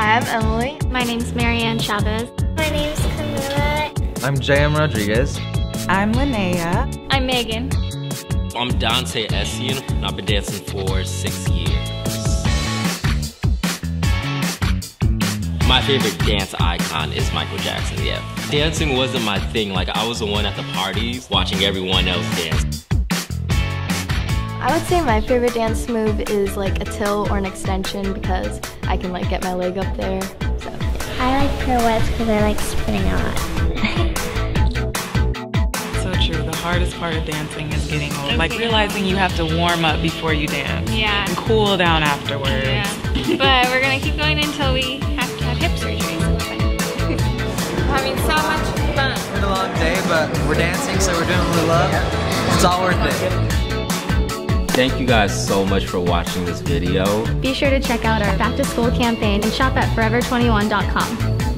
Hi, I'm Emily. My name's Marianne Chavez. My name's Camilla. I'm J.M. Rodriguez. I'm Linnea. I'm Megan. I'm Dante Essien, and I've been dancing for 6 years. My favorite dance icon is Michael Jackson, yeah. Dancing wasn't my thing, like I was the one at the parties watching everyone else dance. I would say my favorite dance move is like a till or an extension because I can like get my leg up there. So. I like pirouettes because I like spinning a lot. So true. The hardest part of dancing is getting old. Like realizing you have to warm up before you dance. Yeah. And cool down afterwards. Yeah. But we're gonna keep going until we have to have hip surgery. So we're having so much fun. It's been a long day, but we're dancing, so we're doing what we love. It's all worth it. Thank you guys so much for watching this video. Be sure to check out our back to school campaign and shop at forever21.com.